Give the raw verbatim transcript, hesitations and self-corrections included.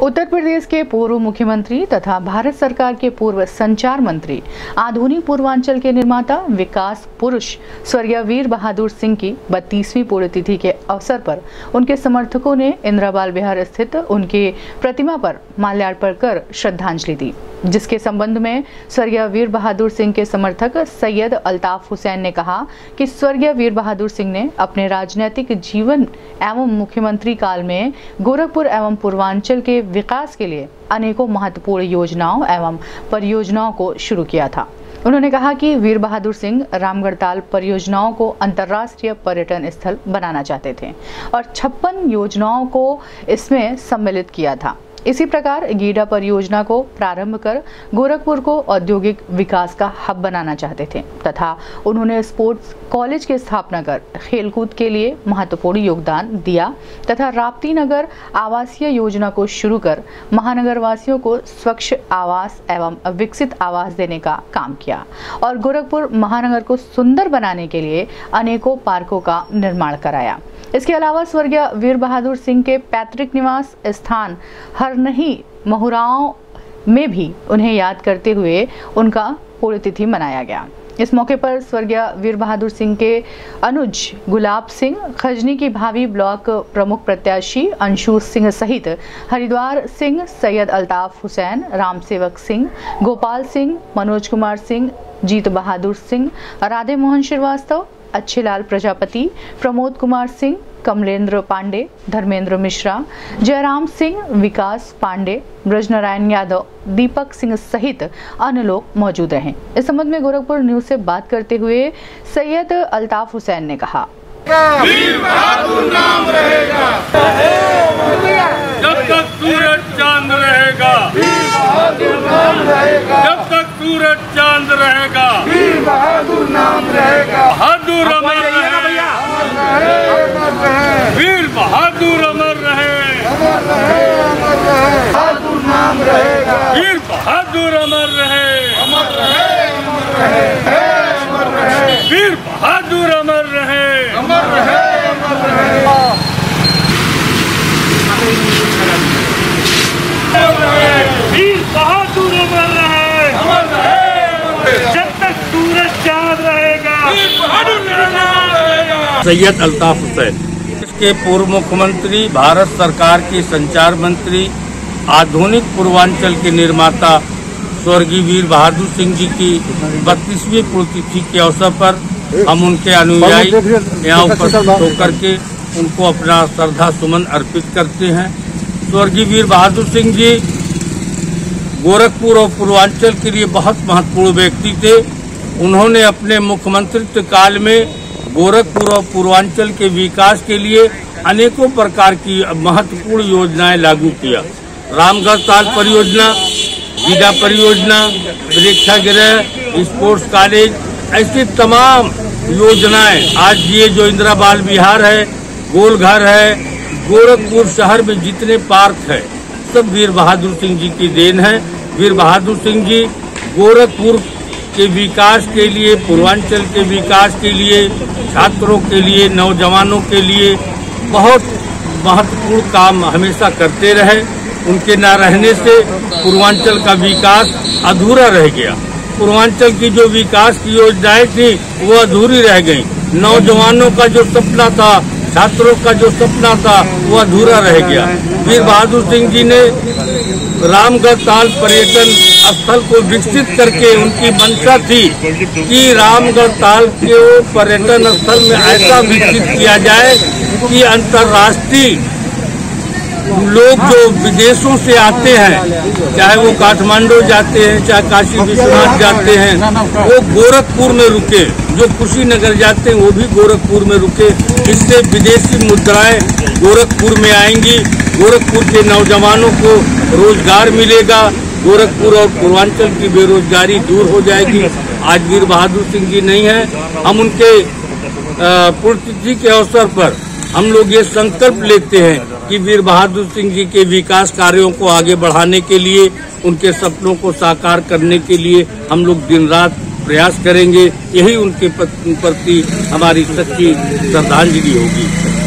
उत्तर प्रदेश के पूर्व मुख्यमंत्री तथा भारत सरकार के पूर्व संचार मंत्री, आधुनिक पूर्वांचल के निर्माता, विकास पुरुष स्वर्गीय वीर बहादुर सिंह की बत्तीसवीं पुण्यतिथि के अवसर पर उनके समर्थकों ने इंदिराबाल विहार स्थित उनकी प्रतिमा पर माल्यार्पण कर श्रद्धांजलि दी, जिसके संबंध में स्वर्गीय वीर बहादुर सिंह के समर्थक सैयद अल्ताफ हुसैन ने कहा कि स्वर्गीय वीर बहादुर सिंह ने अपने राजनीतिक जीवन एवं मुख्यमंत्री काल में गोरखपुर एवं पूर्वांचल के विकास के लिए अनेकों महत्वपूर्ण योजनाओं एवं परियोजनाओं को शुरू किया था। उन्होंने कहा कि वीर बहादुर सिंह रामगढ़ताल परियोजनाओं को अंतर्राष्ट्रीय पर्यटन स्थल बनाना चाहते थे और छप्पन योजनाओं को इसमें सम्मिलित किया था। इसी प्रकार गीडा परियोजना को प्रारंभ कर गोरखपुर को औद्योगिक विकास का हब बनाना चाहते थे तथा उन्होंने स्पोर्ट्स कॉलेज की स्थापना कर खेलकूद के लिए महत्वपूर्ण योगदान दिया तथा राप्ती नगर आवासीय योजना को शुरू कर महानगर वासियों को स्वच्छ आवास एवं विकसित आवास देने का काम किया और गोरखपुर महानगर को सुंदर बनाने के लिए अनेकों पार्कों का निर्माण कराया। इसके अलावा स्वर्गीय वीर बहादुर सिंह के पैतृक निवास स्थान हरनही महुराओं में भी उन्हें याद करते हुए उनका पुण्यतिथि मनाया गया। इस मौके पर स्वर्गीय वीर बहादुर सिंह के अनुज गुलाब सिंह, खजनी की भावी ब्लॉक प्रमुख प्रत्याशी अंशु सिंह सहित हरिद्वार सिंह, सैयद अल्ताफ हुसैन, राम सेवक सिंह, गोपाल सिंह, मनोज कुमार सिंह, जीत बहादुर सिंह, राधे मोहन श्रीवास्तव, अच्छेलाल प्रजापति, प्रमोद कुमार सिंह, कमलेंद्र पांडे, धर्मेंद्र मिश्रा, जयराम सिंह, विकास पांडे, ब्रजनारायण यादव, दीपक सिंह सहित अन्य लोग मौजूद रहे। इस संबंध में गोरखपुर न्यूज से बात करते हुए सैयद अल्ताफ हुसैन ने कहा, वीर बहादुर नाम रहेगा, जब तक सूरज चांद रहेगा, वीर बहादुर नाम रहेगा, जब तक सूरज चांद रहेगा, वीर बहादुर नाम रहेगा, बहादुर अमर रहे, वीर बहादुर अमर रहे, अमर रहे, अमर रहे, बहादुर नाम रहेगा, वीर बहादुर अमर रहे, अमर रहे, अमर रहे, अमर रहे, वीर बहादुर अमर रहे, अमर रहे, अमर रहे, वीर बहादुर अमर रहे, अमर रहे, जब तक सूरज चांद रहेगा, वीर बहादुर नाम रहेगा। सैयद अल्ताफ हुसैन इसके पूर्व मुख्यमंत्री, भारत सरकार के संचार मंत्री, आधुनिक पूर्वांचल के निर्माता स्वर्गीय वीर बहादुर सिंह जी की बत्तीसवीं पुण्यतिथि के अवसर पर हम उनके अनुयायी यहाँ उपस्थित होकर के उनको अपना श्रद्धा सुमन अर्पित करते हैं। स्वर्गीय वीर बहादुर सिंह जी गोरखपुर और पूर्वांचल के लिए बहुत महत्वपूर्ण व्यक्ति थे। उन्होंने अपने मुख्यमंत्रित्व काल में गोरखपुर और पूर्वांचल के विकास के लिए अनेकों प्रकार की महत्वपूर्ण योजनाएं लागू किया। रामगढ़ताल परियोजना, गीडा परियोजना, प्रेक्षागृह, स्पोर्ट्स कॉलेज, ऐसी तमाम योजनाएं आज ये जो इंदिराबाल विहार है, गोलघर है, गोरखपुर शहर में जितने पार्क है सब वीर बहादुर सिंह जी की देन है। वीर बहादुर सिंह जी गोरखपुर के विकास के लिए, पूर्वांचल के विकास के लिए, छात्रों के लिए, नौजवानों के लिए बहुत महत्वपूर्ण काम हमेशा करते रहे। उनके न रहने से पूर्वांचल का विकास अधूरा रह गया। पूर्वांचल की जो विकास की योजनाएं थी वो अधूरी रह गई। नौजवानों का जो सपना था, छात्रों का जो सपना था वो अधूरा रह गया। वीर बहादुर सिंह जी ने रामगढ़ताल पर्यटन स्थल को विकसित करके, उनकी मंशा थी कि रामगढ़ताल के पर्यटन स्थल में ऐसा विकसित किया जाए कि अंतर्राष्ट्रीय लोग जो विदेशों से आते हैं, चाहे वो काठमांडू जाते हैं, चाहे काशी विश्वनाथ जाते हैं, वो गोरखपुर में रुके। जो कुशीनगर जाते हैं वो भी गोरखपुर में रुके। इससे विदेशी मुद्राएं गोरखपुर में आएंगी, गोरखपुर के नौजवानों को रोजगार मिलेगा, गोरखपुर और पूर्वांचल की बेरोजगारी दूर हो जाएगी। आज वीर बहादुर सिंह जी नहीं है, हम उनके पुण्यतिथि के अवसर पर हम लोग ये संकल्प लेते हैं कि वीर बहादुर सिंह जी के विकास कार्यों को आगे बढ़ाने के लिए, उनके सपनों को साकार करने के लिए हम लोग दिन रात प्रयास करेंगे। यही उनके प्रति हमारी सच्ची श्रद्धांजलि होगी।